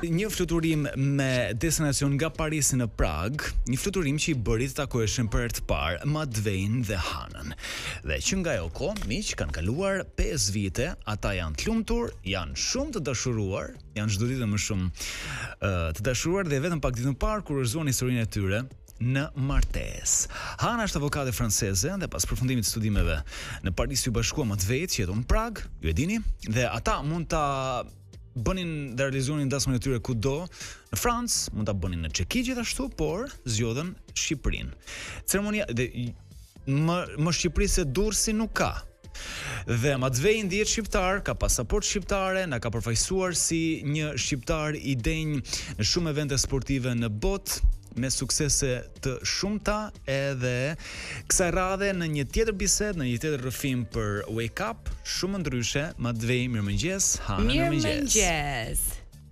Një fluturim me destinacion nga Parisi në Prag, një fluturim që I bëri të takoheshin për herë të parë Madvein dhe Hanën. Dhe që nga ajo kohë, miq, kanë kaluar 5 vite, ata janë të lumtur, janë shumë të dashuruar, janë çdo ditë më shumë të dashuruar dhe vetëm pak ditë më parë kur rrezuan historinë e tyre në martesë. Hana është avokate franceze dhe pas përfundimit të studimeve në Paris u bashkua Matveit që jeton në Prag, ju e dini, dhe ata mund ta bënin dhe realizonin dasmën e tyre kudo në Francë, mund ta bënin në Çeki gjithashtu, por zgjodhen Shqipërinë. Ceremonia më Shqipëri se Durrësi nuk ka. Dhe Matvei ndihet shqiptar, ka pasaportë shqiptare, na ka përfaqësuar si një shqiptar I denj në shumë evente sportive në botë, me suksese të shumta, edhe kësaj radhe në një tjetër bisedë, në një tjetër rrëfim për Wake Up, shumë ndryshe, Matvei, mirëmëngjes, Hana, mirëmëngjes.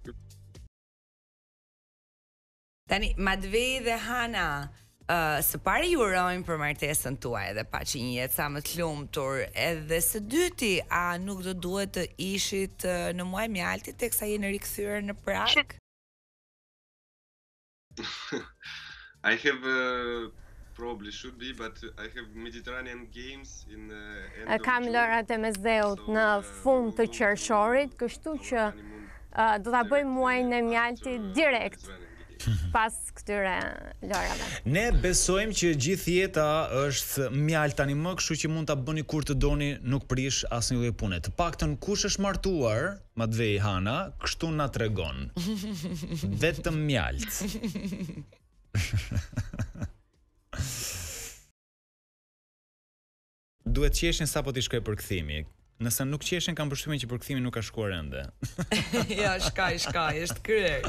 Tani, Matvei dhe Hana, së pari ju urojmë për martesën tuaj dhe pa që një jetë sa më të lumtur, edhe së dyti, a nuk do duhet të ishit në muaj mjalti teksa jeni rikthyer në Prag? I have probably should be, but I have Mediterranean Games in end of Kam June. lërat e mesdheut në fund të qershorit, kështu që do ta bëjmë muajin e mjalti direkt pas këtyre lërave. Ne besojmë që gjithë jeta është mjalt tani më, kështu që mund ta bëni kur të doni, nuk prish asnjë lloj pune. Të paktën kush është martuar, Matvei, Hana, kështu na tregon. Vetëm mjalt. Duhet qeshin sapo t'i shkoj përkthimi. Nëse nuk qeshin, kam përshtypjen që përkthimi nuk ka shkuar ende. Ja, shkaj, është kryer.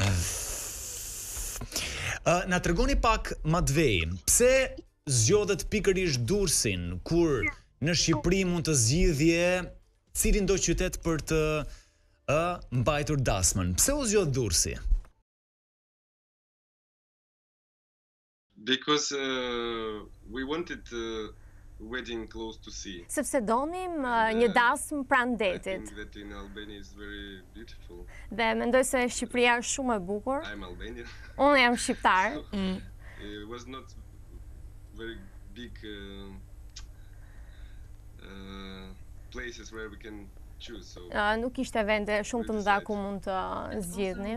Na tregoni pak, Matvei, pse zgjodhet pikërisht Durrësin, kur në Shqipëri mund të zgjidhje cilin do qytet për të mbajtur dasmën? Pse u zgjodh Durrësi? Because we wanted wedding close to sea. Sepse donim një dasmë pranë I detit. think that in Albania is very beautiful. Dhe mendoj se Shqipëria është shumë e bukur. I'm Albanian. Unë jam shqiptar. It was not very big places where we can choose. So Nuk ishte vende shumë të mëdha ku mund të zgjidhni.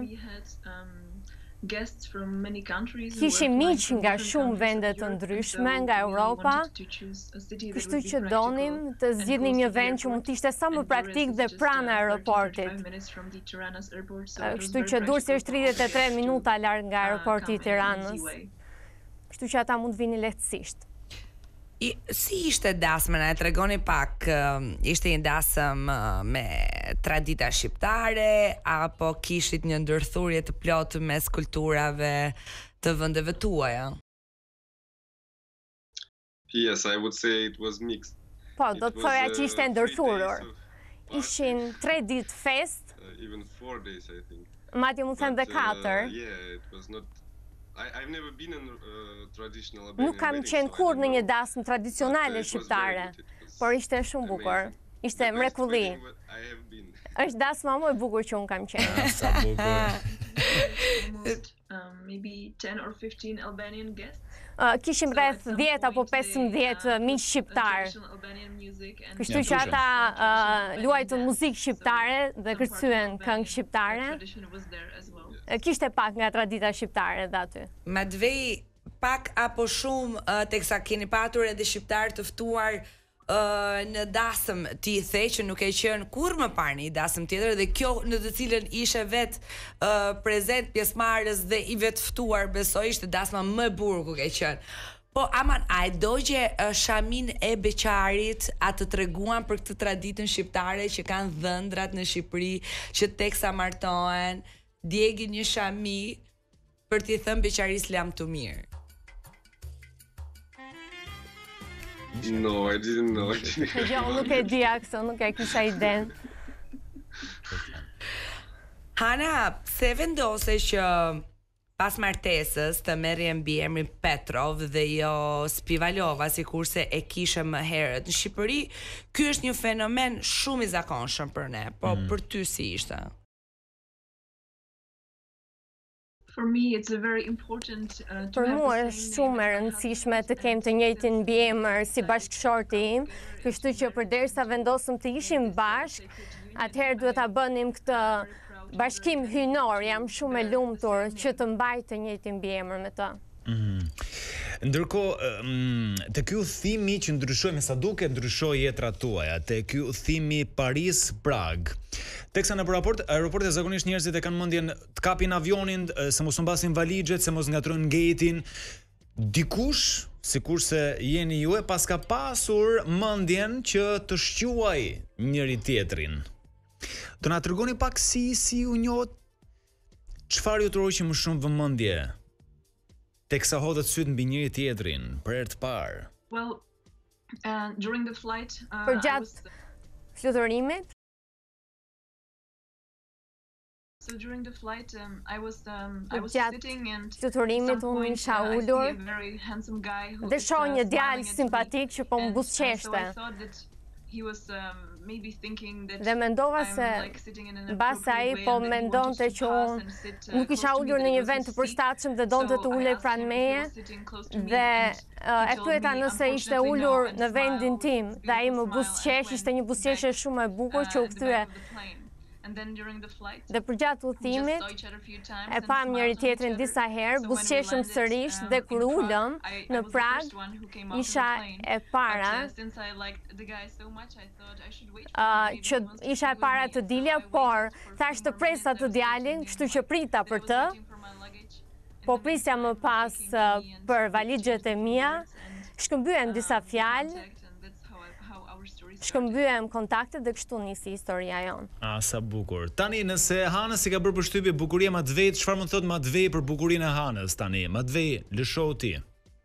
Kishim miq nga shumë vende të ndryshme nga Europa, kështu që donim të zgjidhnim një vend që mund të ishte sa më praktik dhe pranë aeroportit. Kështu që Durrësi është 33 minuta larg nga aeroporti I Tiranës. Kështu që ata mund të vinin lehtësisht. Si ishte dasma, e tregoni pak, ishte një dasëm me tradita shqiptare, apo kishit një ndërthurje të plotë mes kulturave të vendeve tuaja? yes, I would say it was mixed. Po, do It të thoja was, që ishte 3 ndërthurur. days of Ishin 3 ditë fest, even 4 days, I think. madje mund të them dhe 4. Yeah, it was not. I've never been in traditional Albanian Nuk kam wedding, qenë so I kur don't në një know. dasmë tradicionale But, it was shqiptare, very good. It was por ishte shumë bukur. amazing. Ishte The best mrekulli. wedding I have been. Është dasma më e bukur që un kam qenë. Sa bukur. Almost maybe 10 or 15 Albanian guests. Kishim rreth 10 apo 15 miq shqiptar. Kështu që ata luajtën muzikë shqiptare dhe kërcyen këngë shqiptare. Kishte pak nga tradita shqiptare dhe aty. Matvei, pak apo shumë teksa keni patur edhe shqiptar të ftuar në dasëm, ti the që nuk e qenë kur më parë një dasëm tjetër dhe kjo në të cilën ishe vetë prezent pjesëmarrës dhe I vetë ftuar, besoj ishte dasma më e bukur ku ke qenë. Po, aman, a e dogje shamin e beqarit, a të treguan për këtë traditën shqiptare që kanë dhëndrat në Shqipëri, që teksa martohen, djegin një shami për t'i thënë beqaris lam të mirë? No, I didn't know. Jo, nuk e dija këtë, nuk e kisha iden. Hana, pse vendose që pas martesës të merrje mbi emrin Petrov dhe jo Spivalova, sikurse e kishe më herët në Shqipëri? Ky është një fenomen shumë I zakonshëm për ne, po për ty si ishte? For me, it's a very important to Për have mua the është same shumë e name as my rëndësishme husband të kem të and njëjtin that mbiemër si we bashkëshorti im, kështu që përderisa vendosëm të ishim bashk, atëherë duhet ta bënim këtë bashkim hynor. Jam shumë e lumtur që të mbaj të njëjtin mbiemër me të. Ndërkohë, te ky udhëtimi që ndryshoi me sa duket ndryshoi jetrat tuaja, te ky udhëtimi Paris-Prag. Teksa në aeroportet zakonisht njerëzit e kanë mendjen të kapin avionin, se mos u mbasin valixhet, se mos ngatrojnë gatein. Dikush, sikurse jeni ju, pas ka pasur mendjen që të shquaj njëri tjetrin. Do na tregoni pak si u njohët, çfarë ju troqi më shumë vëmendje teksa hodhët syt mbi njëri tjetrin për herë të parë? Well, during the flight, Për gjatë fluturimit, so during the flight, I was gjatë sitting and fluturimit unë isha ulur dhe shoh një djalë simpatik që po më buzëqeshte. Dhe mendova se mbase ai po mendonte që unë nuk isha ulur në një vend të përshtatshëm dhe donte të ulej pranë meje, dhe e pyeta nëse ishte ulur në vendin tim, dhe ai më buzëqesh, ishte një buzëqeshje shumë e bukur që u kthye. Dhe për gjatë udhëtimit e pam njëri tjetrin disa herë, buzëqeshëm sërish, dhe kur ulëm në Prag, isha e para të dilja, por thash të presa të djalin, kështu që prita për të, po prisja më pas për valixhet e mia, shkëmbyem disa fjalë, shkëmbyem kontakte dhe kështu nisi historia jonë. Sa bukur. Tani, nëse Hanës i ka bërë përshtypje bukuria Matvejt, çfarë mund thot Matvej për bukurinë e Hanës tani? Matvej, lëshou ti.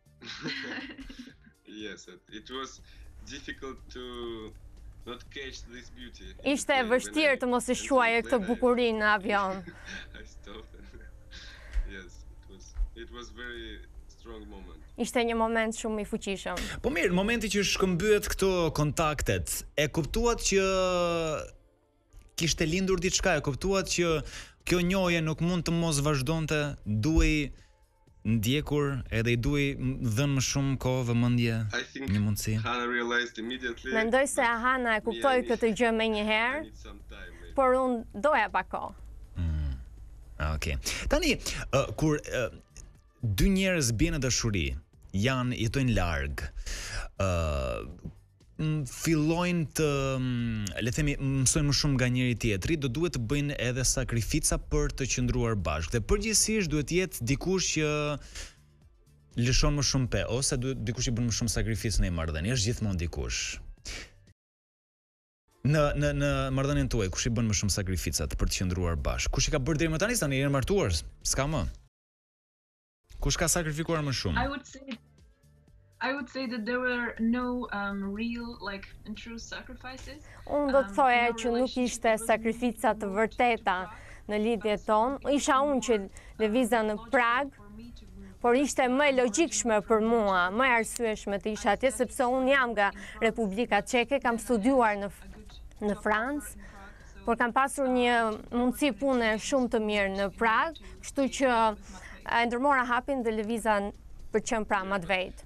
Yes, it was difficult to not catch this beauty. Ishte e vështirë të mos e shuaje këtë bukurinë në avion. I stopped. Yes, it was very strong moment. Ishte një moment shumë i fuqishëm. Po mirë, momenti që shkëmbyet këto kontaktet, e kuptuat që kishte lindur diçka, e kuptuat që kjo njohje nuk mund të mos vazhdonte, duhej ndjekur, edhe i duhej dhënë më shumë kohë, vëmendje, një mundësi. Mendoj se Hana e kuptoi këtë gjë menjëherë, por unë doja pak kohë. Okej. Tani, kur dy njerëz bien në dashuri, jetojnë larg, fillojnë të, le themi, mësojnë më shumë nga njëri tjetri, do duhet të bëjnë edhe sakrifica për të qëndruar bashkë. Dhe përgjithsisht duhet jetë dikush që lëshon më shumë pe, ose dikush i bën më shumë sakrificë në marrëdhënie, është gjithmonë dikush. Në marrëdhënien tuaj, kush i bën më shumë sakrificat për të qëndruar bashkë? Kush i ka bërë deri më tani, tani jeni martuar? S'ka më. Kush ka sakrifikuar më shumë? I would say that there were no real and true sacrifices. Unë do të thoja që nuk ishte sakrifica të vërteta në lidhjen tonë. Isha unë që lëviza në Prag, por ishte më e logjikshme për mua, më e arsyeshme të isha atje, sepse unë jam nga Republika Çeke, kam studiuar në Francë, por kam pasur një mundësi pune shumë të mirë në Prag, kështu që e ndërmora hapin dhe lëviza për qenë pra Matvejt.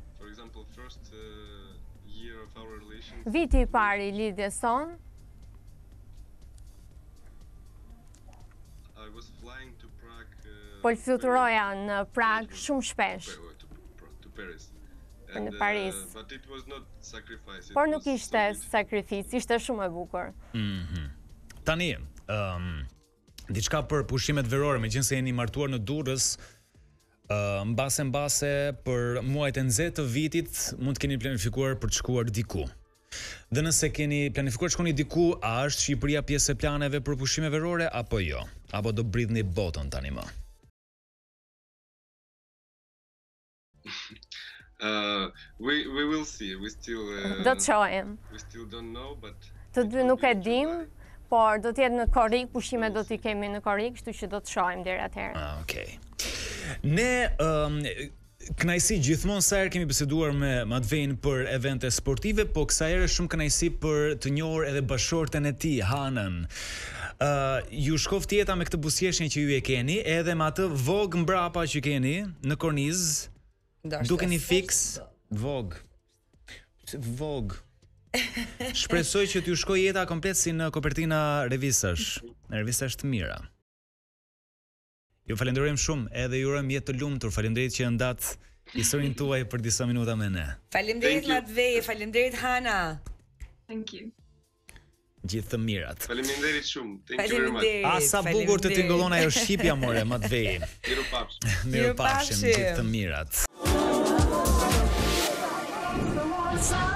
Viti i parë i lidhjes sonë, po fluturoja në Prag shumë shpesh, në Paris, por nuk ishte sakrificë, ishte shumë e bukur. Tani, diçka për pushimet verore, megjithëse jeni martuar në Durrës, mbase për muajt e nxehtë të vitit mund të keni planifikuar për të shkuar diku. Dhe nëse keni planifikuar të shkoni diku, a është Shqipëria pjesë e planeve për pushime verore apo jo? Apo do bridhni botën tani më? We will see. We still do të shohim. We still don't know, but të dy nuk e dim, por do të jetë në Korrik, pushimet do t'i kemi në Korrik, kështu që do të shohim deri atëherë. Okej. Ne kënaqësi gjithmonë sa herë kemi biseduar me Matvejn për evente sportive, po kësaj herë shumë kënaqësi për të njohur edhe bashorten e tij, Hanën. Ju shkoft jeta me këtë buzëqeshjen që ju e keni, edhe me atë Vogue mbrapa që keni në kornizë. Dukeni fiks Vogue. Shpresoj që t'ju shkoj jeta komplet si në kopertina revistash të mira. Ju falenderojmë shumë, edhe ju urojmë jetë të lumtur. Faleminderit që ndat historinë tuaj për disa minuta me ne. Faleminderit Matvej, faleminderit Hana. Thank you. Gjithë të mirat. Faleminderit shumë. Thank you very much. Sa bukur të tingëllon ajo shqipja more, Matvej. Mirupafshim. Gjithë të mirat.